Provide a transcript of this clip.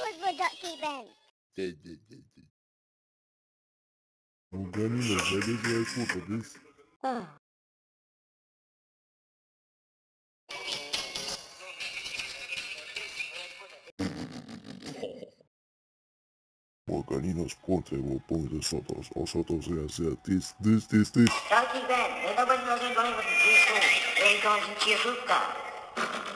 for Ducky Ben. Organino, vedete il foto this? Organinos ponte o ponte nosotros, nosotros sea this. Ducky Ben, nobody knows anyone with this school. They're going to cheer food.